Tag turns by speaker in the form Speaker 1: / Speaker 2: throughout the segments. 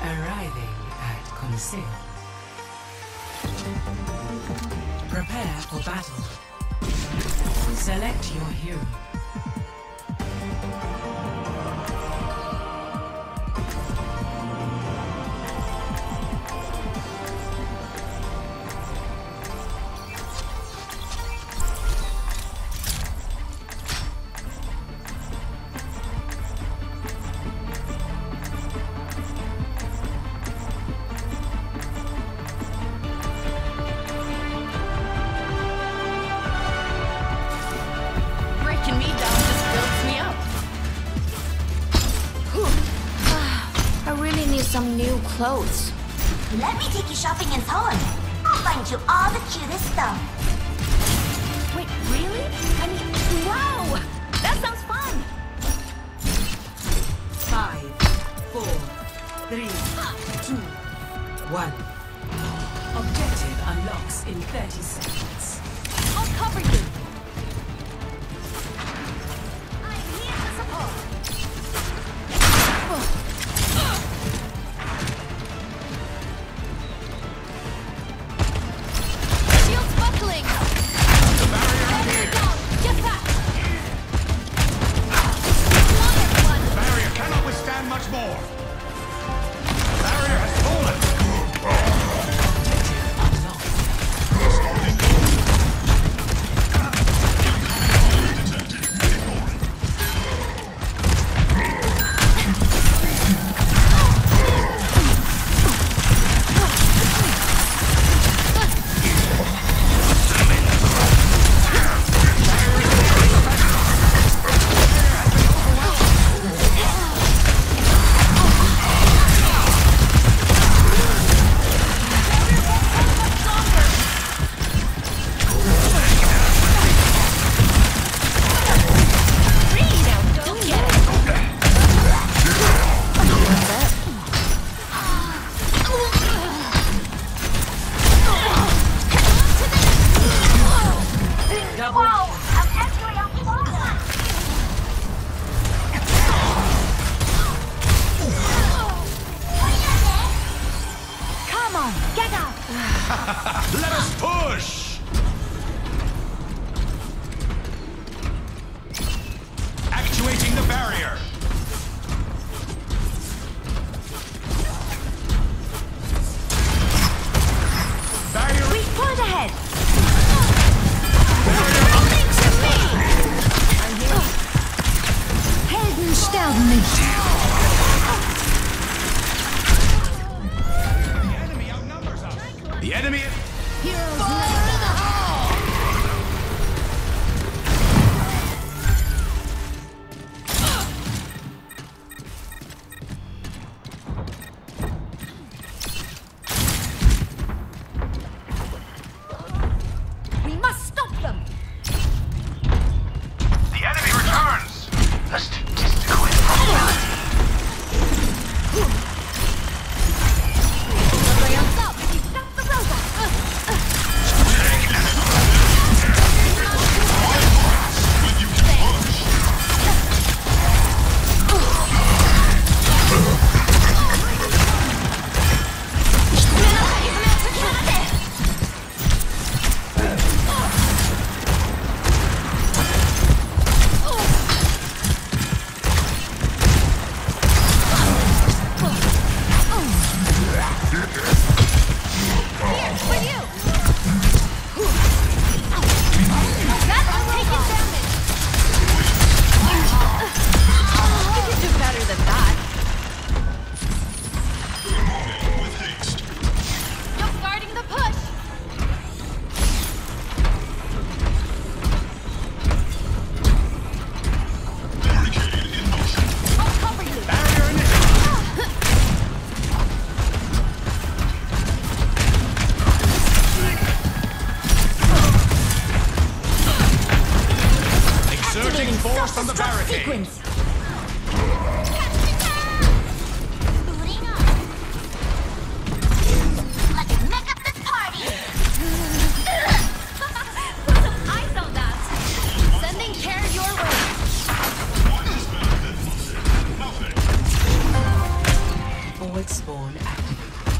Speaker 1: Arriving at Conseil. Prepare for battle. Select your hero.
Speaker 2: Breaking me down just builds me up.
Speaker 3: I really need some new clothes.
Speaker 4: Let me take you shopping in Thorn. I'll find you all the cutest stuff.
Speaker 2: Wait, really? I mean, wow! That sounds fun!
Speaker 1: 5, 4, 3, 2, 1. Objective unlocks in 30 seconds.
Speaker 2: I'll cover you! I'm here to support! Shield's buckling!
Speaker 5: The barrier
Speaker 2: Barrier down! Get back!
Speaker 5: The barrier cannot withstand much more. The barrier has fallen.
Speaker 4: Whoa! I'm actually on fire!
Speaker 2: Come on, get out!
Speaker 5: Let us push. Actuating the barrier. Barrier.
Speaker 2: Weak point ahead!
Speaker 5: Barrier.
Speaker 2: Helden sterben nicht!
Speaker 5: The enemy outnumbers us. The enemy.
Speaker 2: Heroes never
Speaker 1: Void spawn activated.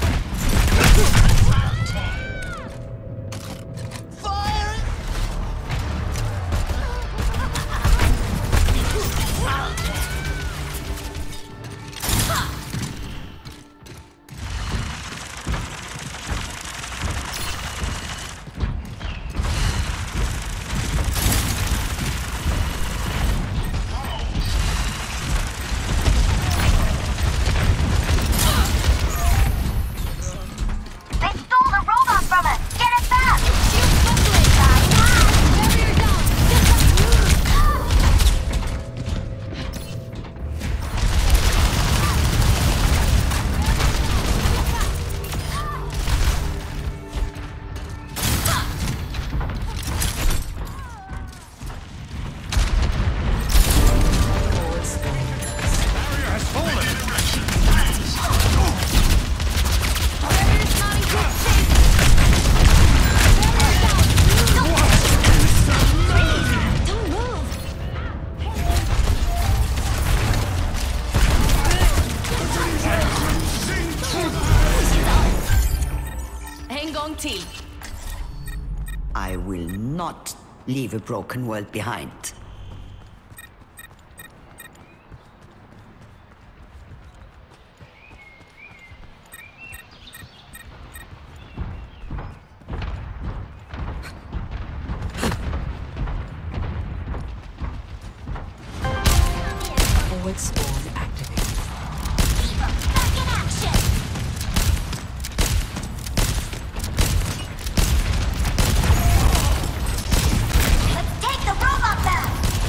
Speaker 6: I will not leave a broken world behind.
Speaker 1: Void spawn activated.
Speaker 4: Back in action! Let's take the robot back!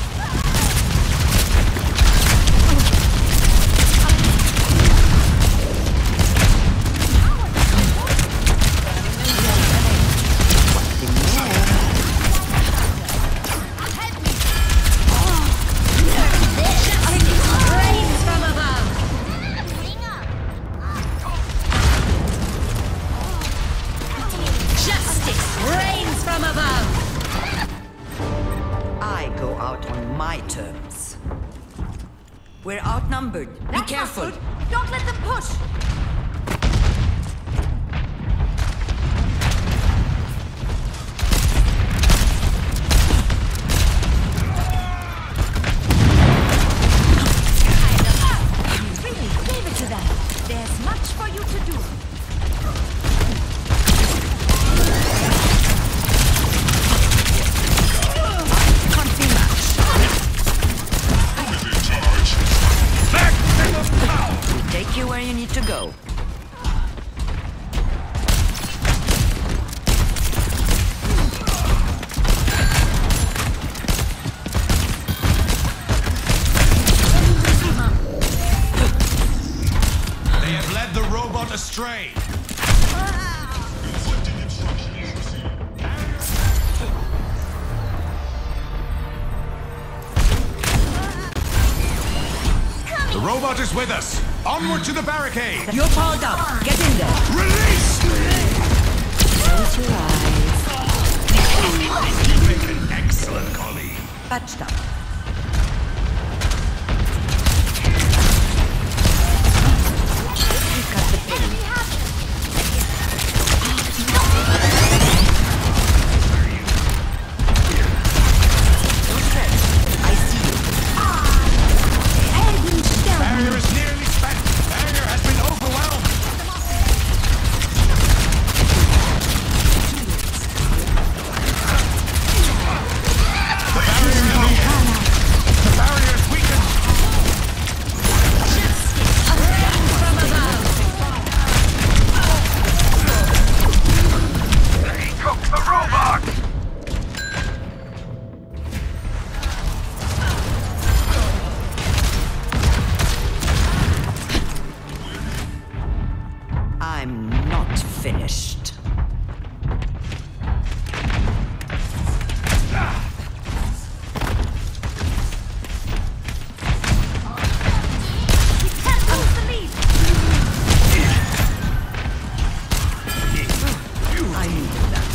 Speaker 6: I go out on my terms. We're outnumbered. Be careful.
Speaker 2: Don't let them push! Really, leave it to them. There's much for you to do.
Speaker 6: Take you where you need to go.
Speaker 5: They have led the robot astray. The robot is with us. Onward to the barricade.
Speaker 6: You're powered up. Get in there.
Speaker 5: Release!
Speaker 6: Close your eyes.
Speaker 5: You make an excellent colleague.
Speaker 6: Patched up. Cut the pain. Don't stress. I see you.
Speaker 5: Barrier is nearly spent. Barrier has been overwhelmed. The barrier is weakened. They took the robot.
Speaker 6: I'm not finished. I needed that.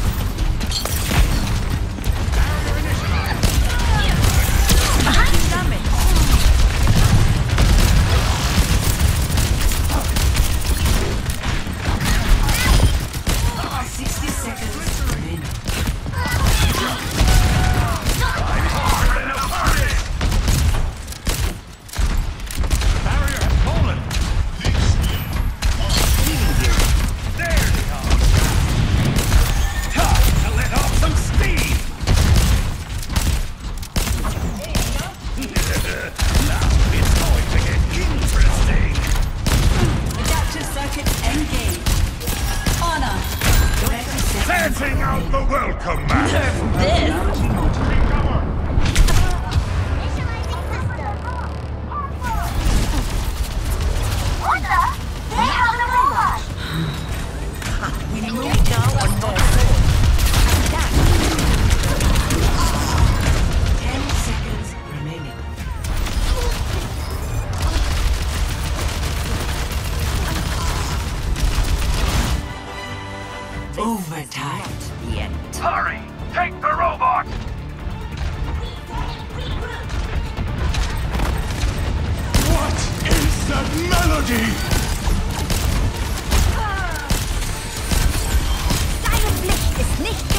Speaker 5: command.
Speaker 2: This.
Speaker 5: Take cover.
Speaker 4: What the? They have the robot!
Speaker 1: Ten seconds remaining. Overtime. Yet.
Speaker 5: Hurry! Take the robot! What is that melody?
Speaker 4: Deine Pflicht ist nicht